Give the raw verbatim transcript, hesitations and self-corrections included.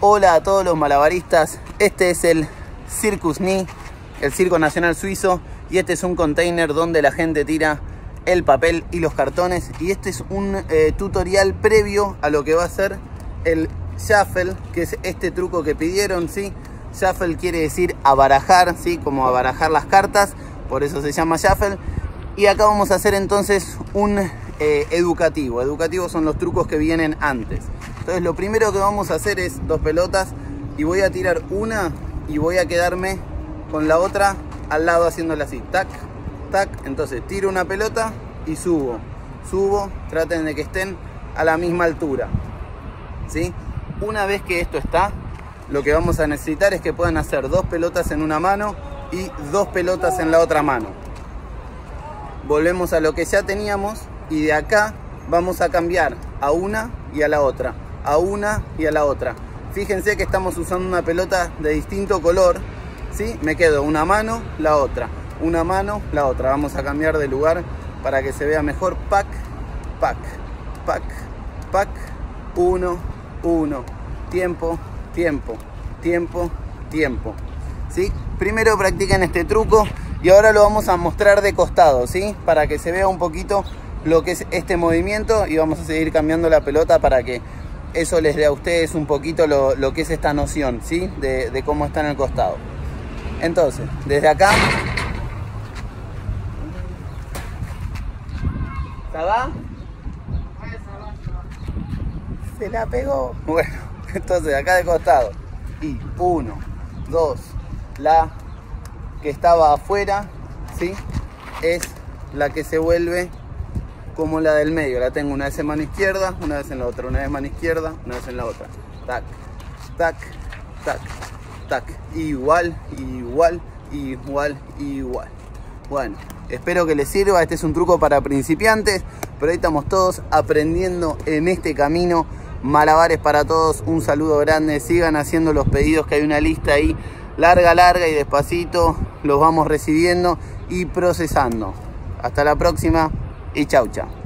Hola a todos los malabaristas, este es el Circus Knie, el Circo Nacional Suizo, y este es un container donde la gente tira el papel y los cartones, y este es un eh, tutorial previo a lo que va a ser el shuffle, que es este truco que pidieron, ¿sí? Shuffle quiere decir abarajar, ¿sí? Como abarajar las cartas, por eso se llama shuffle. Y acá vamos a hacer entonces un eh, educativo. Educativo son los trucos que vienen antes. Entonces lo primero que vamos a hacer es dos pelotas y voy a tirar una y voy a quedarme con la otra al lado haciéndola así, tac, tac. Entonces tiro una pelota y subo, subo, traten de que estén a la misma altura, ¿sí? Una vez que esto está, lo que vamos a necesitar es que puedan hacer dos pelotas en una mano y dos pelotas en la otra mano. Volvemos a lo que ya teníamos y de acá vamos a cambiar a una y a la otra, a una y a la otra. Fíjense que estamos usando una pelota de distinto color, ¿sí? Me quedo una mano, la otra, una mano, la otra. Vamos a cambiar de lugar para que se vea mejor. Pac, pac, pac, pac, uno, uno, tiempo, tiempo, tiempo, tiempo, ¿sí? Primero practiquen este truco y ahora lo vamos a mostrar de costado, ¿sí? Para que se vea un poquito lo que es este movimiento, y vamos a seguir cambiando la pelota para que eso les dé a ustedes un poquito lo, lo que es esta noción, ¿sí? De, de cómo está en el costado. Entonces, desde acá, ¿sabá? Se la pegó. Bueno, entonces acá de costado. Y uno, dos, la que estaba afuera, ¿sí? Es la que se vuelve como la del medio. La tengo una vez en mano izquierda, una vez en la otra, una vez en mano izquierda, una vez en la otra. Tac, tac, tac, tac. Igual, igual, igual, igual. Bueno, espero que les sirva. Este es un truco para principiantes, pero ahí estamos todos aprendiendo en este camino. Malabares para todos, un saludo grande. Sigan haciendo los pedidos, que hay una lista ahí larga, larga, y despacito los vamos recibiendo y procesando. Hasta la próxima y chau, chau.